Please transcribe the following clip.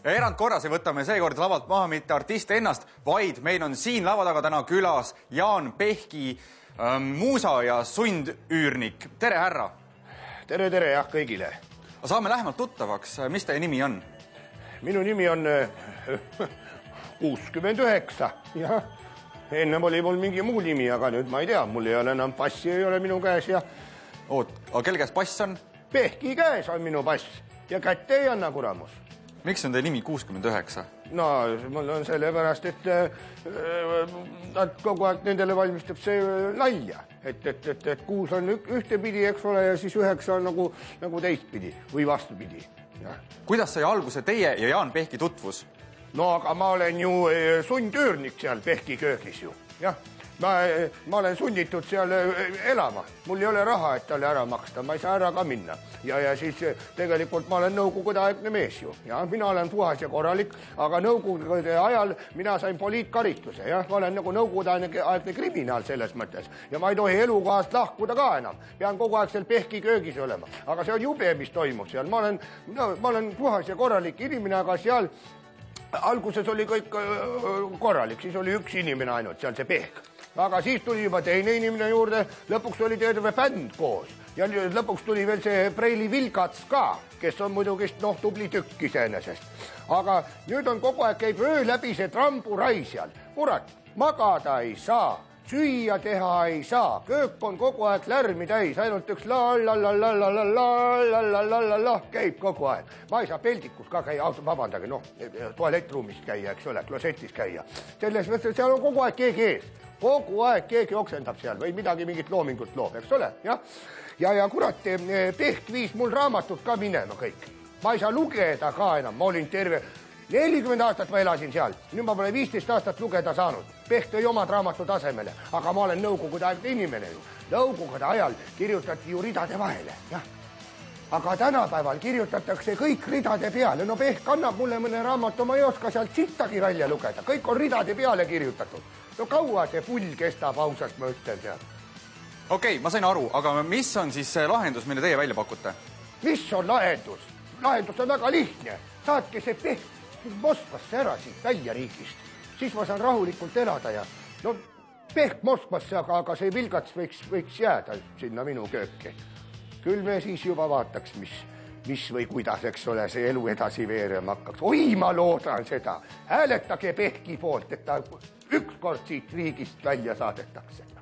Ja erandkorras ei võta me seekord lavalt maha mitte artiste ennast, vaid meil on siin lava taga täna külas Jaan Pehki, muusa ja sundüürnik. Tere, härra! Tere, jah, kõigile. Saame lähemalt tuttavaks. Mis teie nimi on? Minu nimi on 69. Ja ennem oli mul mingi muu nimi, aga nüüd ma ei tea. Mul ei ole enam passi, ei ole minu käes. Ja... aga kelle käes pass on? Pehki käes on minu pass ja kätte ei anna kuramus. Miks on teie nimi 69? No, mul on sellepärast, et nad kogu aeg nendele valmistab see nalja. Et 6 on ühtepidi, eks ole, ja siis 9 on nagu teistpidi või vastupidi. Ja. Kuidas sai alguse teie ja Jaan Pehki tutvus? No, aga ma olen ju sundüürnik seal Pehki köögis ju. Jah. Ma olen sunnitud seal elama. Mul ei ole raha, et talle ära maksta. Ma ei saa ära ka minna. Ja siis tegelikult ma olen nõukogude-aegne mees ju. Ja mina olen puhas ja korralik, aga nõukogude ajal mina sain poliitkaristuse. Ja ma olen nagu nõukogude-aegne kriminaal selles mõttes. Ja ma ei tohi elukohast lahkuda ka enam. Pean kogu aeg seal Pehki köögis olema. Aga see on jube, mis toimub seal. Ma olen puhas ja korralik inimene, aga seal alguses oli kõik korralik. Siis oli üks inimene ainult, seal see Pehk. Aga siis tuli juba teine inimene juurde, lõpuks oli terve bänd koos. Ja lõpuks tuli veel see Preili Vilgats ka, kes on muidugi tubli tükk iseenesest. Aga nüüd on kogu aeg käib öö läbi see tramburai seal. Kurat, magada ei saa, süüa teha ei saa. Köök on kogu aeg lärmi täis, ainult üks la käib kogu aeg. Ma ei saa peldikus ka käia, vabandage, tualettruumist käia, eks ole, klosetis käia. Selles mõttes, seal on kogu aeg keegi ees. Kogu aeg keegi oksendab seal või mingit loomingut loob, eks ole, jah? Ja kurat, Pehk viis mul raamatut ka minema kõik. Ma ei saa lugeda ka enam, ma olin terve 40 aastat ma elasin seal. Nüüd ma pole 15 aastat lugeda saanud. Pehk tõi omad raamatud asemele, aga ma olen nõukogude aegne inimene ju. Nõukogude ajal kirjutati ju ridade vahele, jah? Aga tänapäeval kirjutatakse kõik ridade peale. No Pehk annab mulle mõne raamatu, ma ei oska sealt sittagi välja lugeda. Kõik on ridade peale kirjutatud. No kaua see pull kestab, ausalt ma ütlen seal. Okei, ma sain aru, aga mis on siis see lahendus, mille teie välja pakute? Mis on lahendus? Lahendus on väga lihtne. Saatke see Pehk Moskvasse ära siit välja riigist. Siis ma saan rahulikult elada ja... No Pehk Moskvasse, aga see Vilgats võiks jääda sinna minu kööki. Küll me siis juba vaataks, mis või kuidas, eks ole, see elu edasi veerema hakkaks. Oi, ma loodan seda. Hääletage Pehki poolt, et ta ükskord siit riigist välja saadetakse.